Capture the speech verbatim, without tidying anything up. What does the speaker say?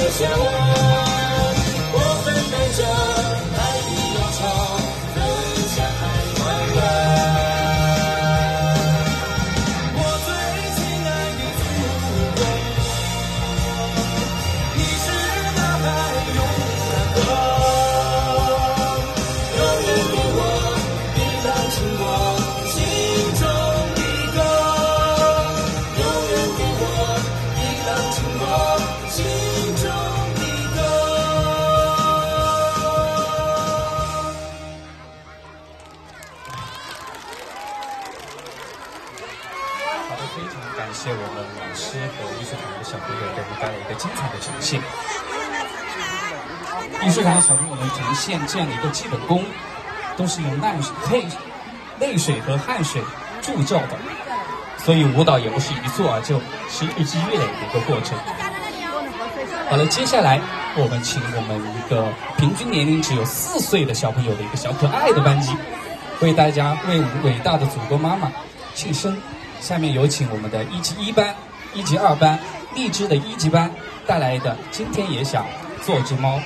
下，我分担着爱的忧愁，分享爱的快乐。我最亲爱的祖国，你是大海永难隔，永远给我一浪情我心中的歌，永远给我一浪情我心中的歌。 好的，非常感谢我们老师和艺术团的小朋友给我们带来一个精彩的呈现。艺术团的小朋友们呈现这样的一个基本功，都是用汗水、泪泪水和汗水铸造的，所以舞蹈也不是一做啊，就是日积月累的一个过程。好了，接下来我们请我们一个平均年龄只有四岁的小朋友的一个小可爱的班级，为大家为我们伟大的祖国妈妈庆生。下面有请我们的一级一班、一级二班、励志的一级班带来的《今天也想做只猫》。